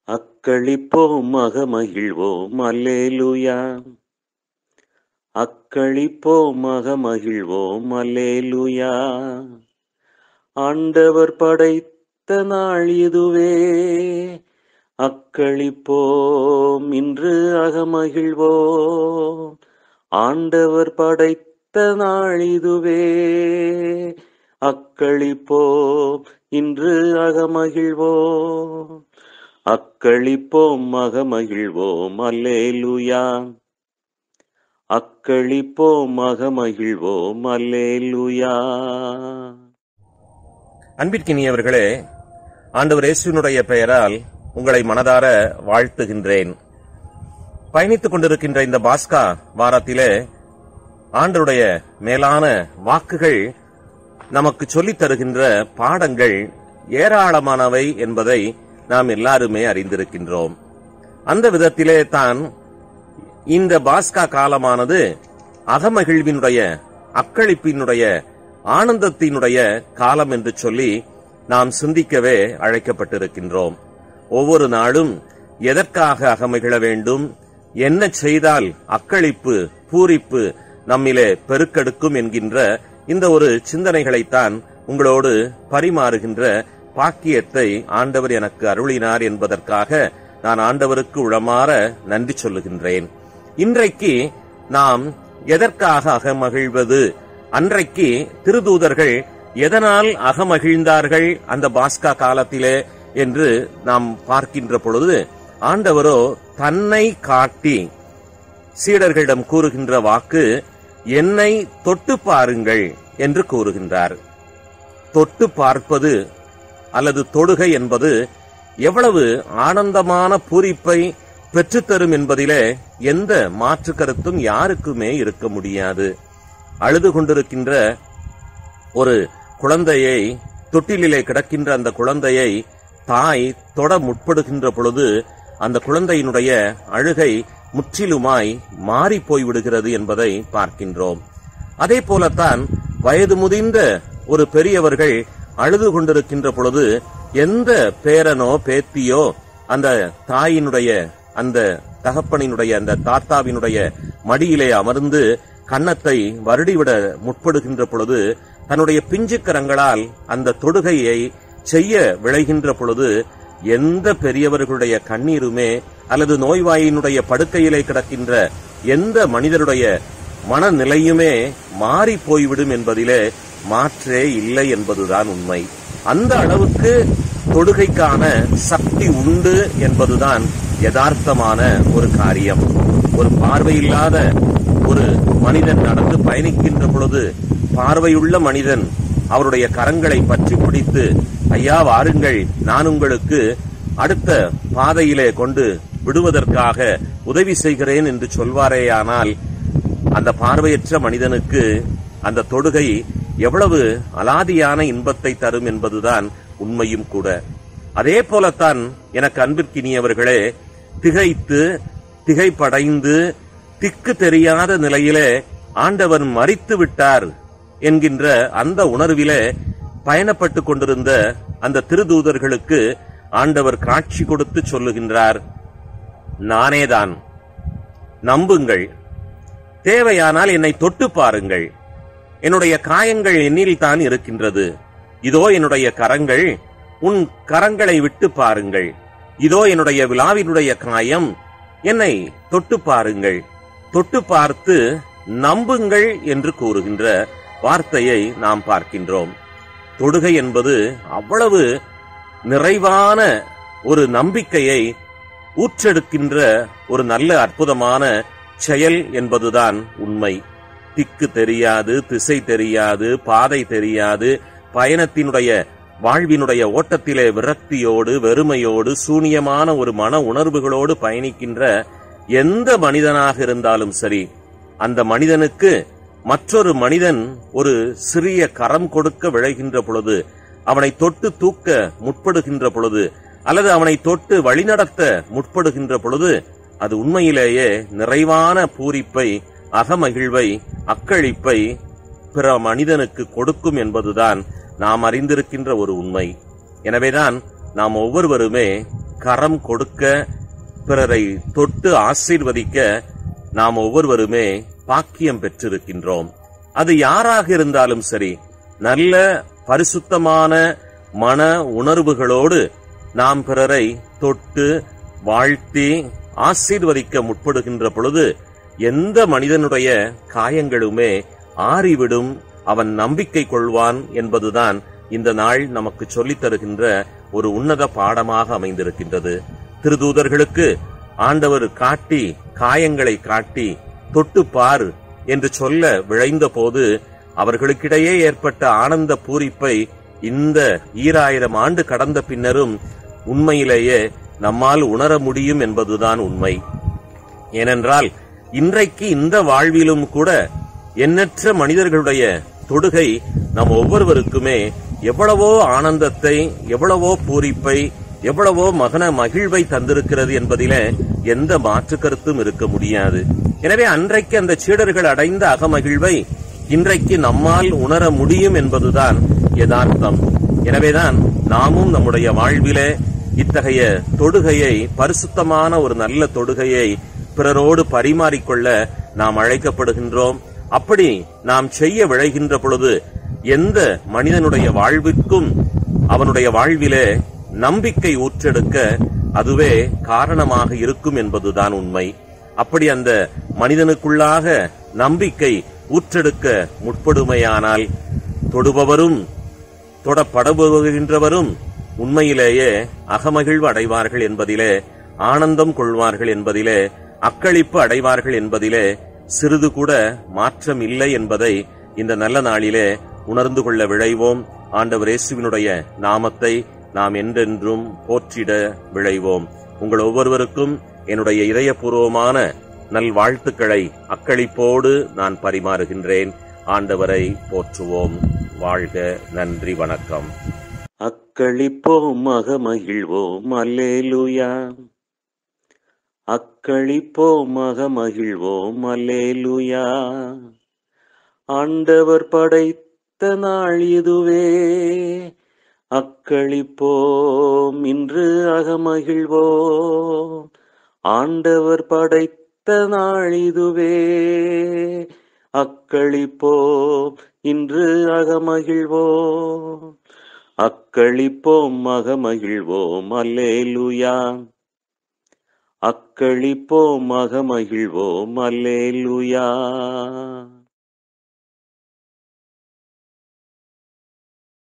அக்களிப்போம் அகமகிழ்வோம் அல்லேலூயா. அக்களிப்போம் அகமகிழ்வோம் அல்லேலூயா. ஆண்டவர் படைத்த நாள் இதுவே, அக்களிப்போம் இன்று அகமகிழ்வோம். ஆண்டவர் படைத்த நாள் இதுவே, அக்களிப்போம் இன்று அகமகிழ்வோம். அக்களிப்போம் அகமகிழ்வோம் அல்லேலூயா. அக்களிப்போம் அகமகிழ்வோம் அல்லேலூயா. அன்பிற்கினியவர்களே, ஆண்டவர் இயேசுவினுடைய பெயரால் உங்களை மனதார வாழ்த்துகின்றேன். பயணித்துக் கொண்டிருக்கின்ற இந்த பாஸ்கா வாரத்திலே ஆண்டவருடைய மேலான வாக்குகள் நமக்கு சொல்லித் தருகின்ற பாடங்கள் ஏராளமானவை என்பதை நாம் எல்லாருமே அறிந்திருக்கின்றோம். அந்த விதத்திலே தான் இந்த பாஸ்கா காலமானது அகமகிழ்வினுடைய, அக்களிப்பினுடைய, ஆனந்தத்தினுடைய காலம் என்று சொல்லி நாம் சிந்திக்கவே அழைக்கப்பட்டிருக்கின்றோம். ஒவ்வொரு நாளும் எதற்காக அகமகிழ வேண்டும், என்ன செய்தால் அக்களிப்பு, பூரிப்பு நம்மிலே பெருக்கெடுக்கும் என்கின்ற இந்த ஒரு சிந்தனைகளைத்தான் உங்களோடு பரிமாறுகின்ற பாக்கியத்தை ஆண்டவர் எனக்கு அருளினார் என்பதற்காக நான் ஆண்டவருக்கு உளமாற நன்றி சொல்லுகின்றேன். இன்றைக்கு நாம் எதற்காக அகமகிழ்வது, அன்றைக்கு திருதூதர்கள் எதனால் அகமகிழ்ந்தார்கள் அந்த பாஸ்கா காலத்திலே என்று நாம் பார்க்கின்ற பொழுது, ஆண்டவரோ தன்னை காட்டி சீடர்களிடம் கூறுகின்ற வாக்கு, என்னை தொட்டு பாருங்கள் என்று கூறுகின்றார். தொட்டு பார்ப்பது அல்லது தொடுகை என்பது எவ்வளவு ஆனந்தமான பூரிப்பை பெற்றுத்தரும் என்பதிலே எந்த மாற்று கருத்தும் யாருக்குமே இருக்க முடியாது. அழுது கொண்டிருக்கின்ற ஒரு குழந்தையை, தொட்டிலே கிடக்கின்ற அந்த குழந்தையை தாய் தொட முற்படுகின்ற பொழுது அந்த குழந்தையினுடைய அழுகை முற்றிலுமாய் மாறி போய்விடுகிறது என்பதை பார்க்கின்றோம். அதே போலத்தான் வயது முதிர்ந்த ஒரு பெரியவர்கள் அழுது கொண்டிருக்கின்ற பொழுது எந்த பேரனோ பேத்தியோ அந்த தாயினுடைய, அந்த தகப்பனினுடைய, அந்த தாத்தாவினுடைய மடியிலே அமர்ந்து கன்னத்தை வருடிவிட முற்படுகின்ற பொழுது தன்னுடைய பிஞ்சு கரங்களால் அந்த தொடுகையை செய்ய விளைகின்ற பொழுது எந்த பெரியவர்களுடைய கண்ணீருமே அல்லது நோய்வாயினுடைய படுக்கையிலே கிடக்கின்ற எந்த மனிதருடைய மனநிலையுமே மாறி போய்விடும் என்பதிலே மாற்றே இல்லை என்பதுதான் உண்மை. அந்த அளவுக்கு தொடுகைக்கான சக்தி உண்டு என்பதுதான் யதார்த்தமான ஒரு காரியம். ஒரு பார்வையில்லாத ஒரு மனிதன் நடந்து பயணிக்கின்ற பொழுது பார்வையுள்ள மனிதன் அவருடைய கரங்களை பற்றி பிடித்து, ஐயா வாருங்கள், நான் உங்களுக்கு அடுத்த பாதையிலே கொண்டு விடுவதற்காக உதவி செய்கிறேன் என்று சொல்வாரேயானால் அந்த பார்வையற்ற மனிதனுக்கு அந்த தொடுகை எவ்வளவு அலாதியான இன்பத்தை தரும் என்பதுதான் உண்மையும் கூட. அதே போலத்தான் எனக்கு அன்பிற்கினியவர்களே, திகைத்து திகைப்படைந்து திக்கு தெரியாத நிலையிலே ஆண்டவர் மரித்து விட்டார் என்கின்ற அந்த உணர்விலே பயணப்பட்டு கொண்டிருந்த அந்த திருதூதர்களுக்கு ஆண்டவர் காட்சி கொடுத்து சொல்லுகின்றார், நானேதான், நம்புங்கள், தேவையானால் என்னை தொட்டு பாருங்கள், என்னுடைய காயங்கள் என்னில் தான் இருக்கின்றது, இதோ என்னுடைய கரங்கள், உன் கரங்களை விட்டு பாருங்கள், இதோ என்னுடைய விலாவினுடைய காயம், என்னை தொட்டு பாருங்கள், தொட்டு பார்த்து நம்புங்கள் என்று கூறுகின்ற வார்த்தையை நாம் பார்க்கின்றோம். தொடுகை என்பது அவ்வளவு நிறைவான ஒரு நம்பிக்கையை ஊற்றெடுக்கின்ற ஒரு நல்ல அற்புதமான செயல் என்பதுதான் உண்மை. திக்கு தெரியாது, திசை தெரியாது, பாதை தெரியாது, பயணத்தினுடைய வாழ்வினுடைய ஓட்டத்திலே விரக்தியோடு, வெறுமையோடு, சூனியமான ஒரு மன உணர்வுகளோடு பயணிக்கின்ற எந்த மனிதனாக இருந்தாலும் சரி, அந்த மனிதனுக்கு மற்றொரு மனிதன் ஒரு சிறிய கரம் கொடுக்க விழைகின்ற பொழுது, அவனை தொட்டு தூக்க முற்படுகின்ற பொழுது, அல்லது அவனை தொட்டு வழிநடத்த முற்படுகின்ற பொழுது, அது உண்மையிலேயே நிறைவான பூரிப்பை, அகமகிழ்வை, அக்களிப்பை பிற மனிதனுக்கு கொடுக்கும் என்பதுதான் நாம் அறிந்திருக்கின்ற ஒரு உண்மை. எனவேதான் நாம் ஒவ்வொருவருமே கரம் கொடுக்க, பிறரை தொட்டு ஆசீர்வதிக்க நாம் ஒவ்வொருவருமே பாக்கியம் பெற்றிருக்கின்றோம். அது யாராக இருந்தாலும் சரி, நல்ல பரிசுத்தமான மன உணர்வுகளோடு நாம் பிறரை தொட்டு வாழ்த்தி ஆசீர்வதிக்க முற்படுகின்ற பொழுது எந்த மனிதனுடைய காயங்களுமே ஆறிவிடும், அவன் நம்பிக்கை கொள்வான் என்பதுதான் இந்த நாள் நமக்கு சொல்லித் தருகின்ற ஒரு உன்னத பாடமாக அமைந்திருக்கின்றது. திருதூதர்களுக்கு ஆண்டவர் காட்டி, காயங்களை காட்டி தொட்டு பார் என்று சொல்ல விழைந்த போது அவர்களுக்கிடையே ஏற்பட்ட ஆனந்த பூரிப்பை இந்த 2000 ஆண்டு கடந்த பின்னரும் உண்மையிலேயே நம்மால் உணர முடியும் என்பதுதான் உண்மை. ஏனென்றால் இன்றைக்கு இந்த வாழ்விலும் கூட எண்ணற்ற மனிதர்களுடைய தொடுகை நம் ஒவ்வொருவருக்குமே எவ்வளவோ ஆனந்தத்தை, எவ்வளவோ பூரிப்பை, எவ்வளவோ மகிழ்வை தந்திருக்கிறது என்பதிலே எந்த மாற்று கருத்தும் இருக்க முடியாது. எனவே அன்றைக்கு அந்த சீடர்கள் அடைந்த அகமகிழ்வை இன்றைக்கு நம்மால் உணர முடியும் என்பதுதான் யதார்த்தம். எனவேதான் நாமும் நம்முடைய வாழ்விலே இத்தகைய தொடுகையை, பரிசுத்தமான ஒரு நல்ல தொடுகையை பிறரோடு பரிமாறிக்கொள்ள நாம் அழைக்கப்படுகின்றோம். அப்படி நாம் செய்ய விழைகின்ற பொழுது எந்த மனிதனுடைய வாழ்விற்கும் அவனுடைய வாழ்விலே நம்பிக்கை ஊற்றெடுக்க அதுவே காரணமாக இருக்கும் என்பதுதான் உண்மை. அப்படி அந்த மனிதனுக்குள்ளாக நம்பிக்கை ஊற்றெடுக்க முற்படுமையானால் தொடுபவரும் தொடப்படுகின்றவரும் உண்மையிலேயே அகமகிழ்வு அடைவார்கள் என்பதிலே, ஆனந்தம் கொள்வார்கள் என்பதிலே, அக்களிப்பு அடைவார்கள் என்பதிலே சிறிது கூட மாற்றம் இல்லை என்பதை இந்த நல்ல நாளிலே உணர்ந்து கொள்ள விழைவோம். ஆண்டவர் இயேசுவினுடைய நாமத்தை நாம் என்றென்றும் போற்றிட விழைவோம். உங்கள் ஒவ்வொருவருக்கும் என்னுடைய இதயபூர்வமான நல்வாழ்த்துக்களை அக்களிப்போடு நான் பரிமாறுகின்றேன். ஆண்டவரை போற்றுவோம். வாழ்க. நன்றி, வணக்கம். அக்களிப்போம், அகமகிழ்வோம், அல்லேலூயா. அக்களிப்போம், அகமகிழ்வோம், அல்லேலூயா. ஆண்டவர் படைத்த நாள் இதுவே, அக்களிப்போம், இன்று அகமகிழ்வோம். ஆண்டவர் படைத்த நாள் இதுவே, அக்களிப்போம், இன்று அகமகிழ்வோம். அக்களிப்போம், அகமகிழ்வோம், அல்லேலூயா. அக்களிப்போம், அகமகிழ்வோம், அல்லேலூயா.